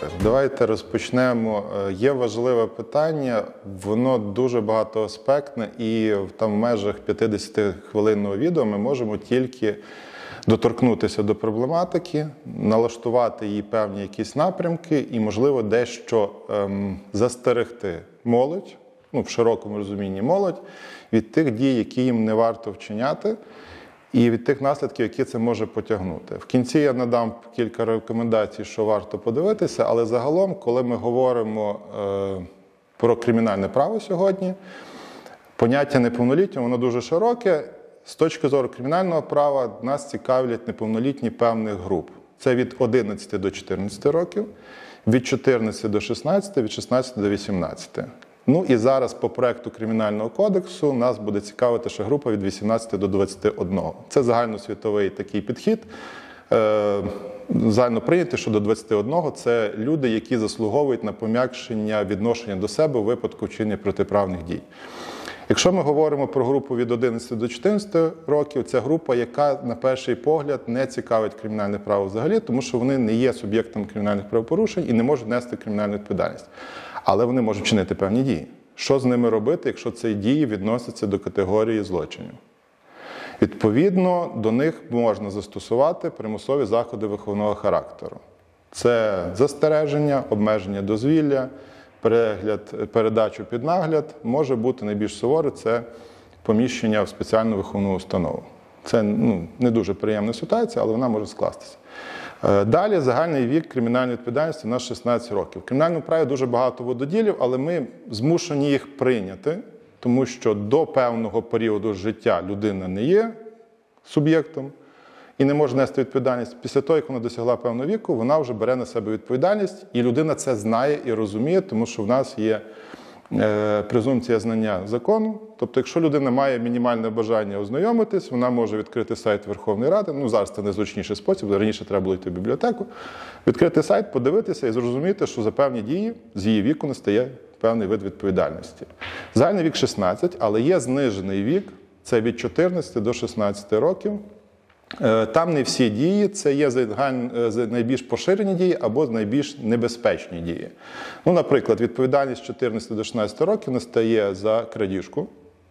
Добре, давайте розпочнемо. Є важливе питання, воно дуже багатоаспектне, і там в межах 50-хвилинного відео ми можемо тільки доторкнутися до проблематики, налаштувати її певні якісь напрямки і, можливо, дещо застерегти молодь, в широкому розумінні молодь, від тих дій, які їм не варто вчиняти, і від тих наслідків, які це може потягнути. В кінці я надам кілька рекомендацій, що варто подивитися, але загалом, коли ми говоримо про кримінальне право сьогодні, поняття неповнолітнього, воно дуже широке. З точки зору кримінального права нас цікавлять неповнолітні певних груп. Це від 11 до 14 років, від 14 до 16, від 16 до 18. Ну і зараз по проекту Кримінального кодексу нас буде цікавити ще група від 18 до 21. Це загальносвітовий такий підхід. Загально прийнято, що до 21 – це люди, які заслуговують на пом'якшення відношення до себе у випадку вчинення протиправних дій. Якщо ми говоримо про групу від 11 до 14 років, це група, яка на перший погляд не цікавить кримінальне право взагалі, тому що вони не є суб'єктом кримінальних правопорушень і не можуть нести кримінальну відповідальність. Але вони можуть чинити певні дії. Що з ними робити, якщо ці дії відносяться до категорії злочинів? Відповідно, до них можна застосувати примусові заходи виховного характеру. Це застереження, обмеження дозвілля, передачу під нагляд. Може бути найбільш суворе – це поміщення в спеціальну виховну установу. Це не дуже приємна ситуація, але вона може скластися. Далі загальний вік кримінальної відповідальності у нас 16 років. В кримінальному праві дуже багато вододілів, але ми змушені їх прийняти, тому що до певного періоду життя людина не є суб'єктом і не може нести відповідальність. Після того, як вона досягла певного віку, вона вже бере на себе відповідальність, і людина це знає і розуміє, тому що в нас є презумпція знання закону. Тобто, якщо людина має мінімальне бажання ознайомитись, вона може відкрити сайт Верховної Ради, зараз це найзручніший спосіб, раніше треба було йти в бібліотеку, відкрити сайт, подивитися і зрозуміти, що за певні дії з її віку настає певний вид відповідальності. Загальний вік 16, але є знижений вік, це від 14 до 16 років. Там не всі дії, це є найбільш поширені дії або найбільш небезпечні дії. Наприклад, відповідальність з 14 до 16 років настає за крадіжку,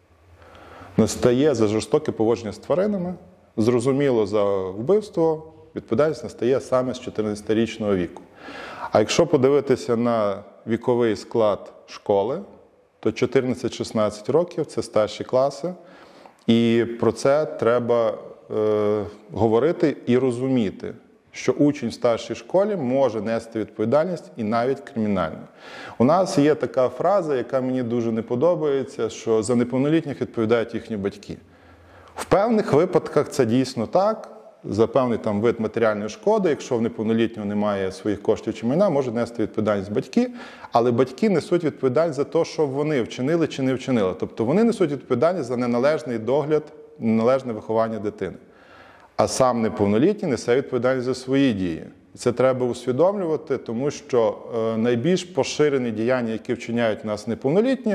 настає за жорстоке поводження з тваринами, зрозуміло за вбивство, відповідальність настає саме з 14-річного віку. А якщо подивитися на віковий склад школи, то 14-16 років – це старші класи, і про це треба говорити і розуміти, що учень в старшій школі може нести відповідальність і навіть кримінальну. У нас є така фраза, яка мені дуже не подобається, що за неповнолітніх відповідають їхні батьки. В певних випадках це дійсно так, за певний вид матеріальної шкоди, якщо в неповнолітнього немає своїх коштів чи майна, можуть нести відповідальність батьки, але батьки несуть відповідальність за те, що вони вчинили чи не вчинили. Тобто вони несуть відповідальність за неналежний догляд, неналежне виховання дитини. А сам неповнолітній несе відповідальність за свої дії. Це треба усвідомлювати, тому що найбільш поширені діяння, які вчиняють у нас неповнолітні,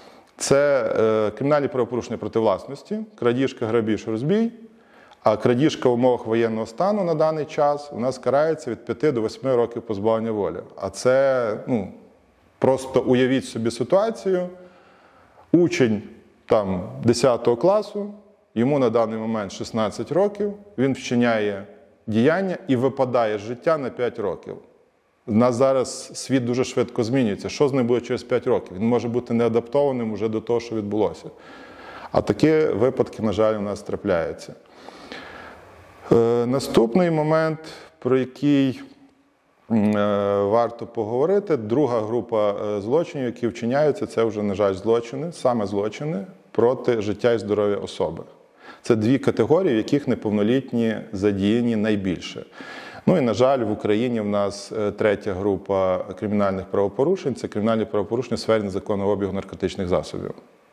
це кримінальні правопорушення проти власності, крадіжка, грабіж, розбій, а крадіжка в умовах воєнного стану на даний час у нас карається від 5 до 8 років позбавлення волі. А це, просто уявіть собі ситуацію, учень 10 класу, йому на даний момент 16 років, він вчиняє діяння і випадає з життя на 5 років. У нас зараз світ дуже швидко змінюється. Що з ним буде через 5 років? Він може бути неадаптованим вже до того, що відбулося. А такі випадки, на жаль, у нас трапляються. Наступний момент, про який варто поговорити, друга група злочинів, які вчиняються, це вже, на жаль, злочини, саме злочини проти життя і здоров'я особи. Це дві категорії, в яких неповнолітні задіяні найбільше. І, на жаль, в Україні в нас третя група кримінальних правопорушень – це кримінальні правопорушення в сфері незаконного обігу наркотичних засобів.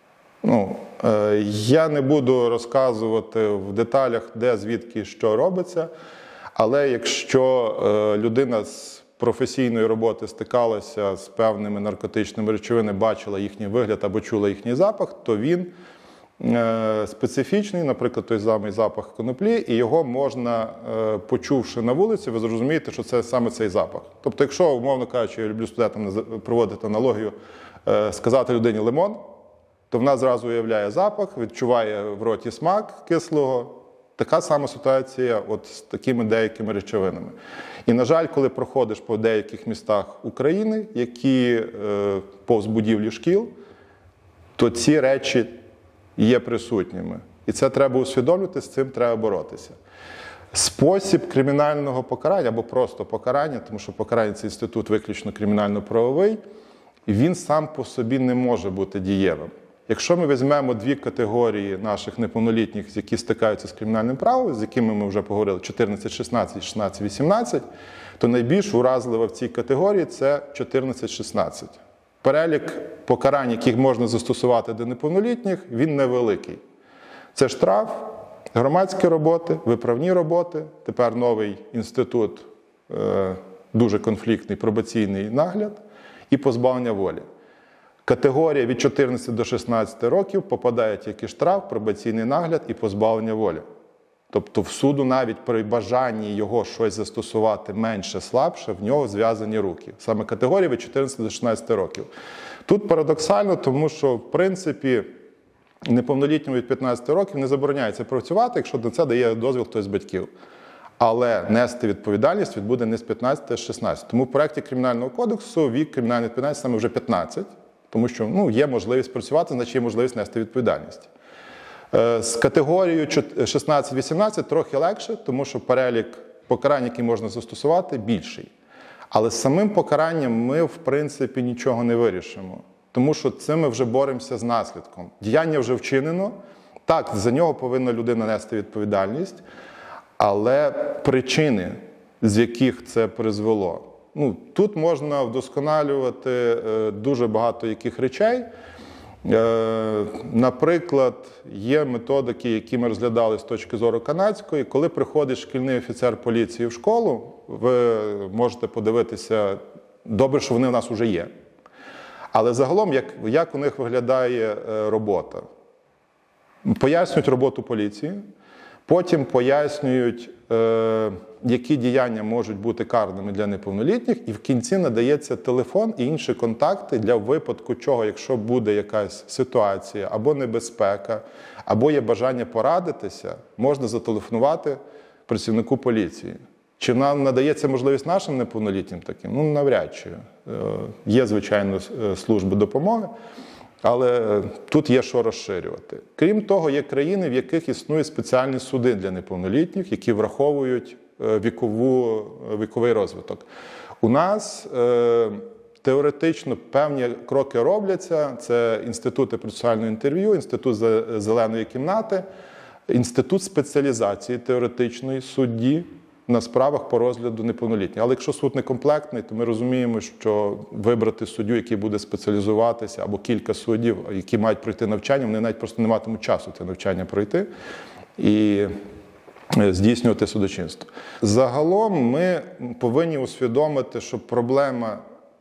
Я не буду розказувати в деталях, де, звідки, що робиться, але якщо людина з професійної роботи стикалася з певними наркотичними речовинами, бачила їхній вигляд або чула їхній запах, то він специфічний, наприклад, той самий запах коноплі, і його можна, почувши на вулиці, ви зрозумієте, що це саме цей запах. Тобто, якщо, умовно кажучи, я люблю студентам проводити аналогію, сказати людині лимон, то вона зразу уявляє запах, відчуває в роті смак кислого. Така сама ситуація от з такими деякими речовинами. І, на жаль, коли проходиш по деяких містах України, які повз будівлі шкіл, то ці речі є присутніми. І це треба усвідомлювати, з цим треба боротися. Спосіб кримінального покарання, або просто покарання, тому що покарання – це інститут виключно кримінально-правовий, він сам по собі не може бути дієвим. Якщо ми візьмемо дві категорії наших неповнолітніх, які стикаються з кримінальним правом, з якими ми вже поговорили, 14-16, 16-18, то найбільш уразлива в цій категорії – це 14-16. Перелік покарань, яких можна застосувати до неповнолітніх, він невеликий. Це штраф, громадські роботи, виправні роботи, тепер новий інститут, дуже конфліктний, пробаційний нагляд і позбавлення волі. Категорія від 14 до 16 років попадає тільки штраф, пробаційний нагляд і позбавлення волі. Тобто в суду навіть при бажанні його щось застосувати менше, слабше, в нього зв'язані руки. Саме категорія від 14 до 16 років. Тут парадоксально, тому що, в принципі, неповнолітньому від 15 років не забороняється працювати, якщо на це дає дозвіл хтось з батьків. Але нести відповідальність він буде не з 15, а з 16. Тому в проєкті Кримінального кодексу вік кримінальної відповідальності саме вже 15. Тому що є можливість працювати, значить є можливість нести відповідальність. З категорією 16-18 трохи легше, тому що перелік покарань, які можна застосувати, більший. Але з самим покаранням ми, в принципі, нічого не вирішимо. Тому що цим ми вже боремося з наслідком. Діяння вже вчинено. Так, за нього повинна людина нести відповідальність, але причини, з яких це призвело, тут можна вдосконалювати дуже багато яких речей. Наприклад, є методики, які ми розглядали з точки зору канадської. Коли приходить шкільний офіцер поліції в школу, ви можете подивитися, добре, що вони в нас вже є. Але загалом, як у них виглядає робота? Пояснюють роботу поліції, потім пояснюють, які діяння можуть бути карними для неповнолітніх, і в кінці надається телефон і інші контакти для випадку чого, якщо буде якась ситуація або небезпека, або є бажання порадитися, можна зателефонувати працівнику поліції. Чи нам надається можливість нашим неповнолітнім таким? Навряд чи. Є, звичайно, служби допомоги, але тут є що розширювати. Крім того, є країни, в яких існують спеціальні суди для неповнолітніх, які враховують віковий розвиток. У нас теоретично певні кроки робляться. Це інститути процесуального інтерв'ю, інститут зеленої кімнати, інститут спеціалізації теоретичної судді на справах по розгляду неповнолітніх. Але якщо суд не комплектний, то ми розуміємо, що вибрати суддю, який буде спеціалізуватися, або кілька суддів, які мають пройти навчання, вони навіть просто не матимуть часу це навчання пройти і здійснювати судочинство. Загалом ми повинні усвідомити, що проблема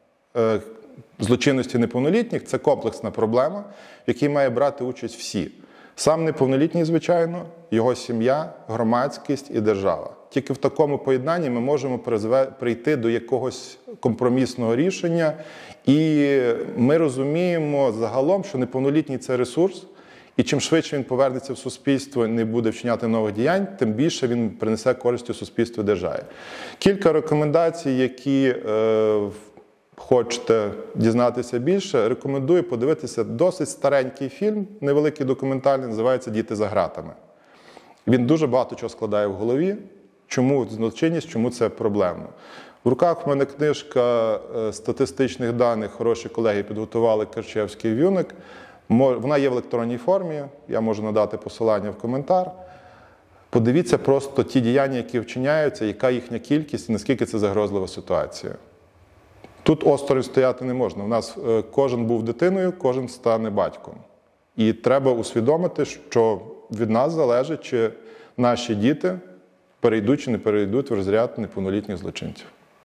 злочинності неповнолітніх – це комплексна проблема, в якій має брати участь всі. Сам неповнолітній, звичайно, його сім'я, громадськість і держава. Тільки в такому поєднанні ми можемо прийти до якогось компромісного рішення. І ми розуміємо загалом, що неповнолітній – це ресурс, і чим швидше він повернеться в суспільство і не буде вчиняти нових діянь, тим більше він принесе користь у суспільству і державі. Кілька рекомендацій, які хочете дізнатися більше, рекомендую подивитися досить старенький фільм, невеликий документальний, називається «Діти за ґратами». Він дуже багато чого складає в голові. Чому злочинність, чому це проблемно. В руках в мене книжка статистичних даних, хороші колеги підготували Карчевський і Вюник. Вона є в електронній формі, я можу надати посилання в коментар. Подивіться просто ті діяння, які вчиняються, яка їхня кількість і наскільки це загрозлива ситуація. Тут осторонь стояти не можна. У нас кожен був дитиною, кожен стане батьком. І треба усвідомити, що від нас залежить, чи наші діти перейдуть чи не перейдуть в розряд неповнолітніх злочинців.